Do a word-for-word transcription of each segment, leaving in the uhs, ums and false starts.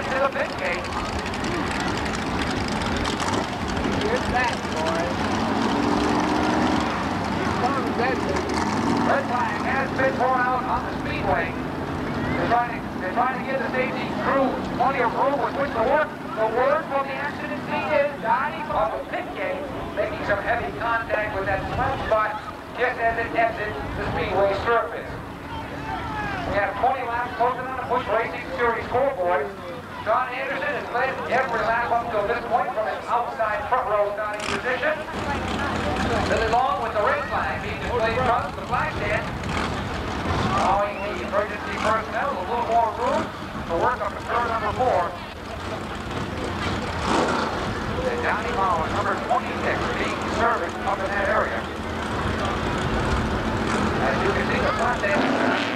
entrance to the pit gate. Here's that, boys. Here comes Edmund. Red flag has been thrown out on the speedway. They're trying to, they're trying to give the safety crew plenty of room with which to work. The word from the accident scene is Johnny off the pit gate, making some heavy contact with that flat spot just as it exits the speedway surface. We have twenty laps closing on the Busch Racing Series scoreboard. John Anderson has led every lap up to this point from his outside front row starting position. Billy Long with the red flag being displayed across the flag stand. Allowing the emergency personnel a little more room to work up to turn number four. And Johnny Bauer, number twenty-six, being serviced up in that area. As you can see, the flat stand.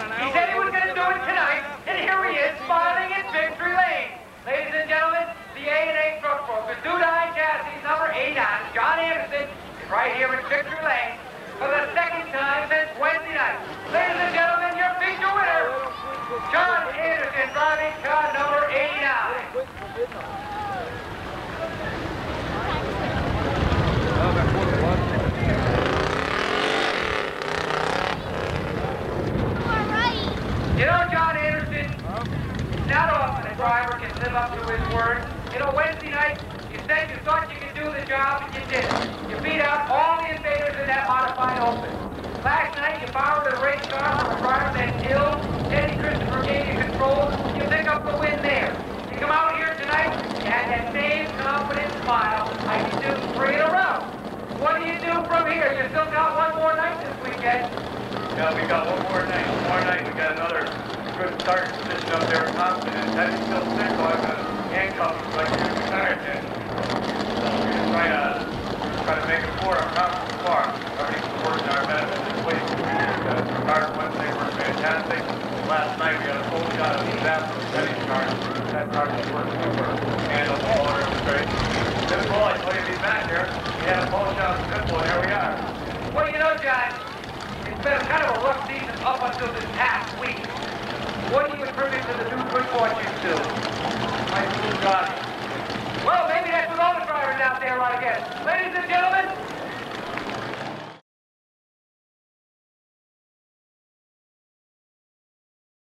He said he was going to do it tonight, and here he is, smiling in victory lane. Ladies and gentlemen, the A and A truck broker, Dudai Chassis, number eight on, John Anderson, is right here in victory lane for the second time since Wednesday night. Ladies and gentlemen, your feature winner, John Anderson, driving car number eighty-nine. You know, John Anderson, not often a driver can live up to his word. You know, Wednesday night, you said you thought you could do the job, and you did it. You beat out all the invaders in that modified open. Last night, you borrowed a race car from a driver that killed. Teddy Christopher gave you control. You pick up the win there. You come out here tonight, you had that same confident smile like you do three in a row. What do you do from here? You still got one more night this weekend. Yeah, we got one more night. One more night. We got another good start position up there in Thompson. And Teddy's still sick, so I'm going to handcuff him like you do tonight. And we're going to try to, try to make it for our conference car. Everything's working our benefit this week. The cars Wednesday were fantastic. Last night we got a full shot of the disaster with Teddy's car. That car was working super. And the whole order was great. Simple, I told you to be back here. We had a full shot of Simple, and here we are. Well, you know, John, it's been kind of a rough season up until this past week. What do you attribute to the new good fortune to? My school driving. Well, maybe that's what all the drivers out there, I guess. Ladies and gentlemen,